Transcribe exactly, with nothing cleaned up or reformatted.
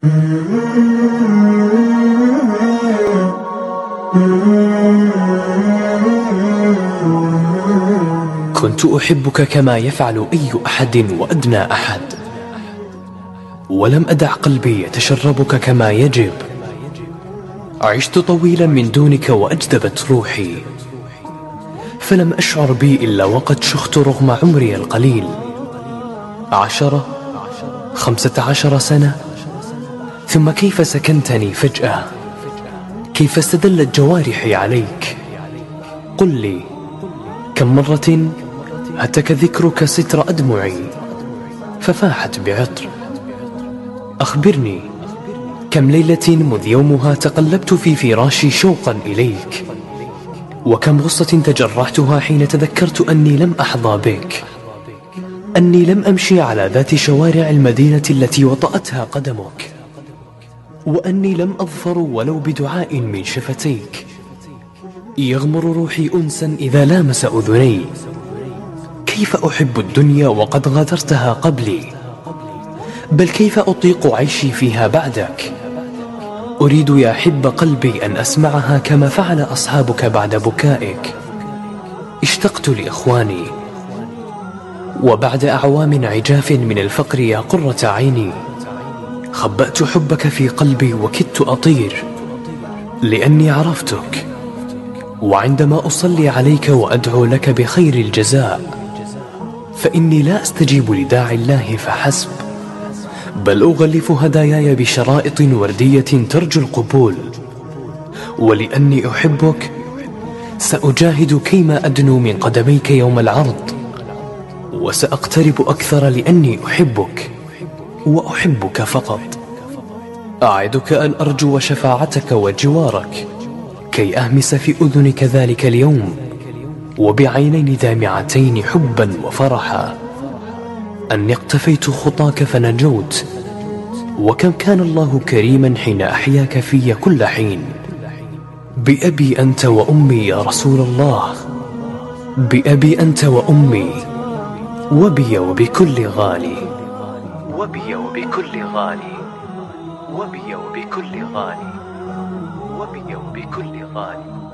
كنت أحبك كما يفعل أي أحد وأدنى أحد، ولم أدع قلبي يتشربك كما يجب. عشت طويلا من دونك وأجدبت روحي، فلم أشعر بي إلا وقد شخت رغم عمري القليل. عشرة خمسة عشر سنة، ثم كيف سكنتني فجأة؟ كيف استدلت جوارحي عليك؟ قل لي، كم مرة هتك ذكرك ستر أدمعي ففاحت بعطر؟ أخبرني، كم ليلة مذ يومها تقلبت في فراشي شوقا إليك، وكم غصة تجرعتها حين تذكرت أني لم أحظى بك، أني لم أمشي على ذات شوارع المدينة التي وطأتها قدمك، وأني لم أظفر ولو بدعاء من شفتيك. يغمر روحي أنسا إذا لامس أذني. كيف أحب الدنيا وقد غادرتها قبلي؟ بل كيف أطيق عيشي فيها بعدك؟ أريد يا حب قلبي أن أسمعها كما فعل أصحابك بعد بكائك. اشتقت لإخواني، وبعد أعوام عجاف من الفقر يا قرة عيني، خبأت حبك في قلبي وكدت أطير، لأني عرفتك. وعندما أصلي عليك وأدعو لك بخير الجزاء، فإني لا أستجيب لداعي الله فحسب، بل أغلف هداياي بشرائط وردية ترجو القبول. ولأني أحبك سأجاهد كيما أدنو من قدميك يوم العرض، وسأقترب أكثر لأني أحبك وأحبك فقط. أعدك أن أرجو شفاعتك وجوارك كي أهمس في أذنك ذلك اليوم وبعينين دامعتين حبا وفرحا، أني اقتفيت خطاك فنجوت، وكم كان الله كريما حين أحياك في كل حين. بأبي أنت وأمي يا رسول الله، بأبي أنت وأمي، وبي وبكل غالي، وبي وبكل غالي، وبي وبكل غالي، وبي وبكل غالي.